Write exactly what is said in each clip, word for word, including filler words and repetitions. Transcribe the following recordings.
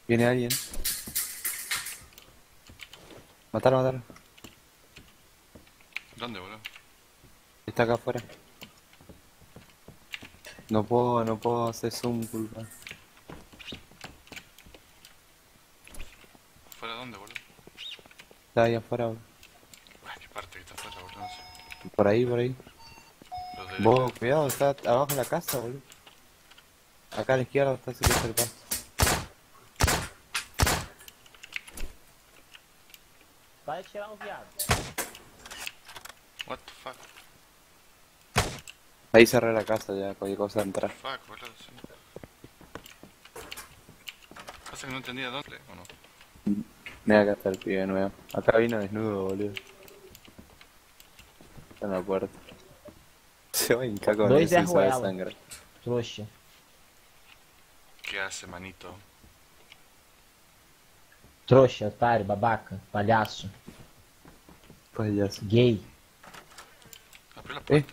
Viene alguien. Matar, matar. ¿Dónde, boludo? Está acá afuera. No puedo, no puedo hacer zoom, culpa. ¿Fuera dónde, boludo? Está ahí afuera, bro. Ay, qué parte que está afuera, boludo, no sé. Por ahí, por ahí. Los de... Vos, cuidado, está abajo en la casa, boludo. Acá a la izquierda está ese que es el paso. Vai tirar um viado. What the fuck? Ahí cerré la casa ya, cualquier cosa entrar. Fuck, boludo, sí. Pasa que no entendía dónde, ¿o no? Mira, acá está el pibe nuevo. Acá vino desnudo, boludo. Está en la puerta. Se va a hincar con Dois eso é y sabe Ruela. sangre. Trouxa. ¿Qué hace, manito? Trouxa, otário, babaca, palhaço, Pues ya sé. gay. ¿Abrió la Eh, puerta?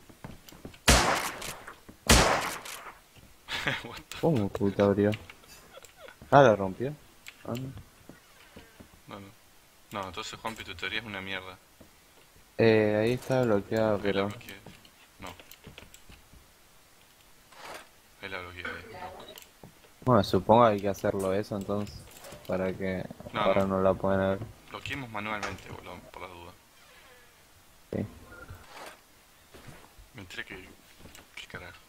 What the... ¿cómo puta abrió? Ah, la rompió. Ah, no. No, no. No, entonces Juanpi, tu teoría es una mierda. Eh, ahí está bloqueado, Ahí la pero... bloqueé. No. Ahí la bloqueé, ahí, loco. Bueno, supongo que hay que hacerlo eso entonces. Para que No, ahora no. no la puedan ver. Bloqueemos manualmente, boludo, por las dudas. Sí. Mentira que... ¿Qué carajo?